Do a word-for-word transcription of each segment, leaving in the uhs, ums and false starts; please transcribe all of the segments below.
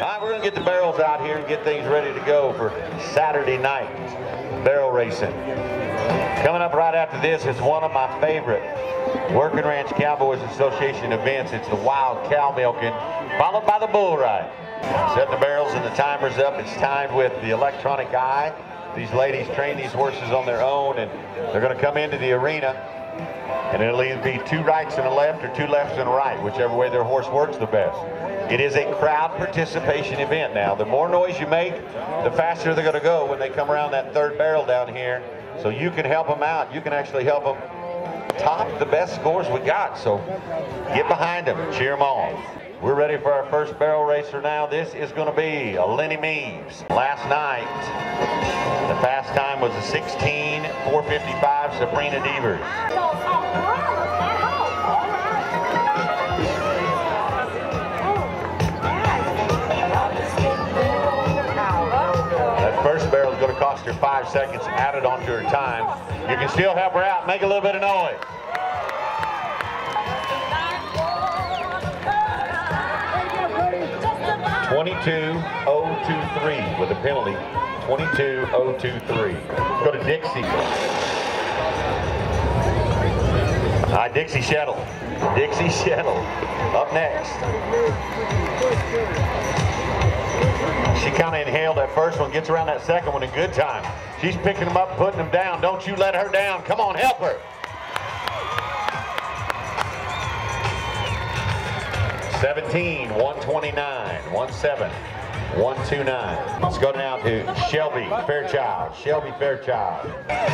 right, we're going to get the barrels out here and get things ready to go for Saturday night barrel racing. Coming up right after this is one of my favorite Working Ranch Cowboys Association events. It's the wild cow milking, followed by the bull ride. Setting the barrels and the timers up. It's timed with the electronic eye. These ladies train these horses on their own, and they're going to come into the arena, and it'll either be two rights and a left or two lefts and a right, whichever way their horse works the best. It is a crowd participation event now. The more noise you make, the faster they're going to go when they come around that third barrel down here. So you can help them out. You can actually help them top the best scores we got. So get behind them, cheer them on. We're ready for our first barrel racer now. This is going to be a Lenny Meaves. Last night, the fast time was a sixteen four fifty-five Sabrina Devers. That first barrel is going to cost her five seconds added onto her time. You can still help her out. Make a little bit of noise. twenty-two oh twenty-three with a penalty. twenty-two oh twenty-three. Go to Dixie. All right, Dixie Shettle. Dixie Shettle up next. She kind of inhaled that first one, gets around that second one in good time. She's picking them up, putting them down. Don't you let her down. Come on, help her. seventeen one twenty-nine, one seven one twenty-nine. Let's go now to Shelby Fairchild. Shelby Fairchild.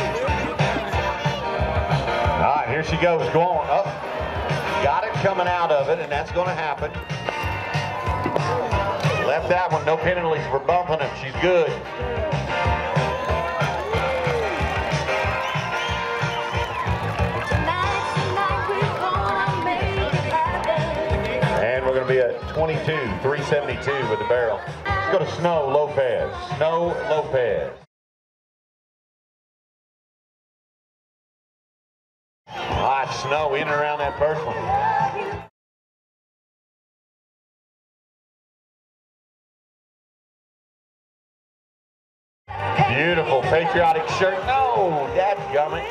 All right, here she goes, going up. Got it coming out of it, and that's going to happen. Left that one, no penalties for bumping him. She's good. We're going to be at twenty-two three seventy-two with the barrel. Let's go to Snow Lopez. Snow Lopez. All right, Snow in and around that first one. Beautiful patriotic shirt. No, dadgummit.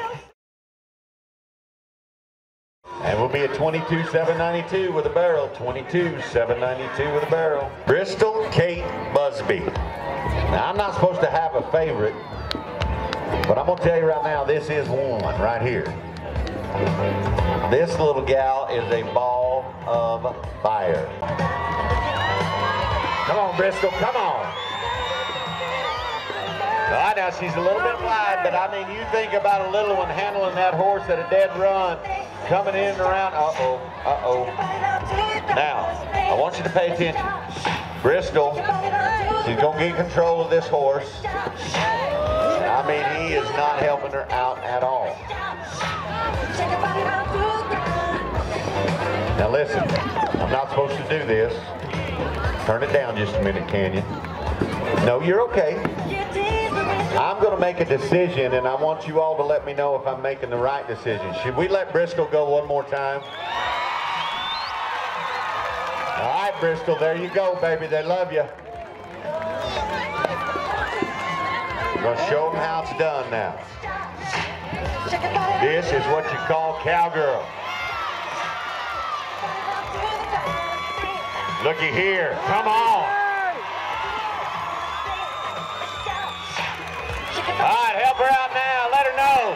And we'll be at twenty-two seven ninety-two with a barrel. twenty-two seven ninety-two with a barrel. Bristol Kate Busby. Now, I'm not supposed to have a favorite, but I'm going to tell you right now, this is one right here. This little gal is a ball of fire. Come on, Bristol, come on. All right, now she's a little bit wide, but I mean, you think about a little one handling that horse at a dead run, coming in and around. Uh-oh, uh-oh. Now, I want you to pay attention. Bristol, she's going to get control of this horse. I mean, he is not helping her out at all. Now listen, I'm not supposed to do this. Turn it down just a minute, can you? No, you're okay. I'm going to make a decision, and I want you all to let me know if I'm making the right decision. Should we let Bristol go one more time? All right, Bristol, there you go, baby. They love you. We're going to show them how it's done now. This is what you call cowgirl. Looky here. Come on. All right, help her out now. Let her know.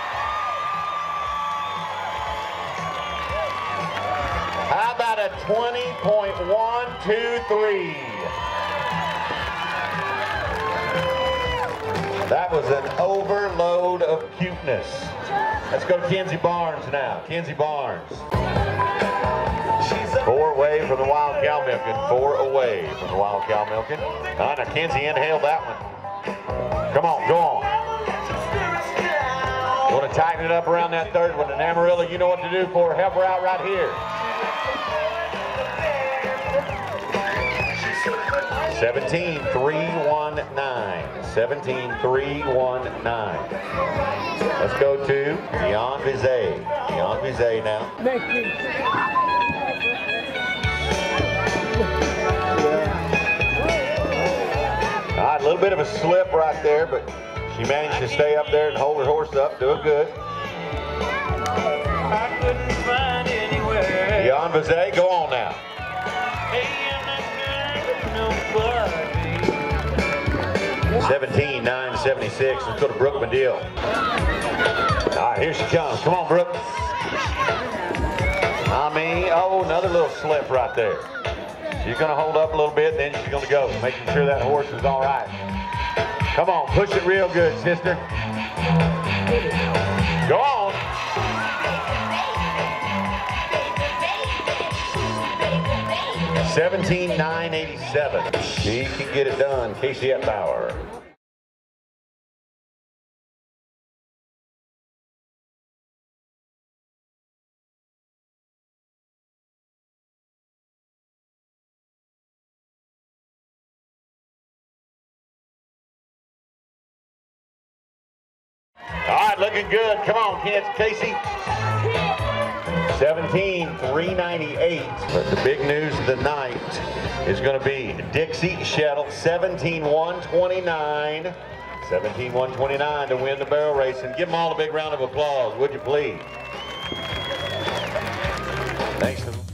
How about a twenty point one two three? That was an overload of cuteness. Let's go to Kenzie Barnes now. Kenzie Barnes. Four away from the wild cow milking. Four away from the wild cow milking. All right, now Kenzie inhaled that one. Come on, go on. You want to tighten it up around that third one. And Amarillo, you know what to do for her. Help her out right here. seventeen three nineteen. seventeen three nineteen. Let's go to Dion Vizet. Dion Vizet now. bit of a slip right there, but she managed to stay up there and hold her horse up, doing good. I couldn't find anywhere. Jan Vazay, go on now. seventeen nine seventy-six, let's go to Brooke Medill. All right, here she comes. Come on, Brooke. I mean, oh, another little slip right there. She's going to hold up a little bit, then she's going to go, making sure that horse is all right. Come on, push it real good, sister. Go on. seventeen nine eighty-seven. She can get it done. Casey Etbauer. All right, looking good. Come on, kids. Casey. seventeen three ninety-eight. But the big news of the night is going to be Dixie Shettle, seventeen one twenty-nine. seventeen one twenty-nine to win the barrel race. And give them all a big round of applause, would you please? Thanks to